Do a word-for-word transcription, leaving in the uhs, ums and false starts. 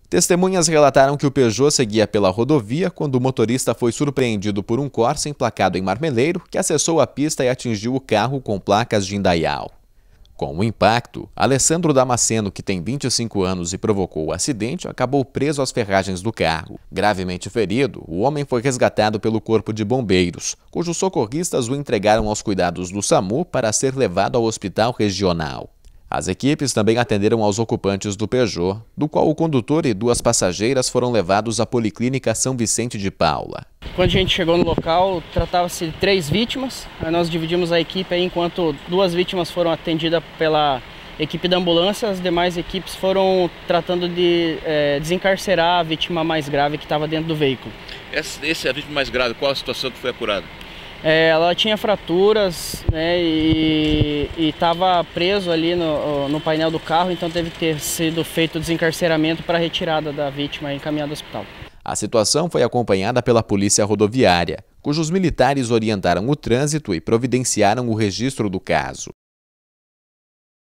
Testemunhas relataram que o Peugeot seguia pela rodovia quando o motorista foi surpreendido por um Corsa emplacado em Marmeleiro, que acessou a pista e atingiu o carro com placas de Indaial. Com o impacto, Alessandro Damasceno, que tem vinte e cinco anos e provocou o acidente, acabou preso às ferragens do carro. Gravemente ferido, o homem foi resgatado pelo Corpo de Bombeiros, cujos socorristas o entregaram aos cuidados do SAMU para ser levado ao hospital regional. As equipes também atenderam aos ocupantes do Peugeot, do qual o condutor e duas passageiras foram levados à Policlínica São Vicente de Paula. Quando a gente chegou no local, tratava-se de três vítimas. Aí nós dividimos a equipe aí, enquanto duas vítimas foram atendidas pela equipe da ambulância, as demais equipes foram tratando de é, desencarcerar a vítima mais grave que estava dentro do veículo. Essa, essa é a vítima mais grave, qual a situação que foi apurada? É, ela tinha fraturas, né, e estava preso ali no, no painel do carro, então teve que ter sido feito o desencarceramento para a retirada da vítima e encaminhada ao hospital. A situação foi acompanhada pela Polícia Rodoviária, cujos militares orientaram o trânsito e providenciaram o registro do caso.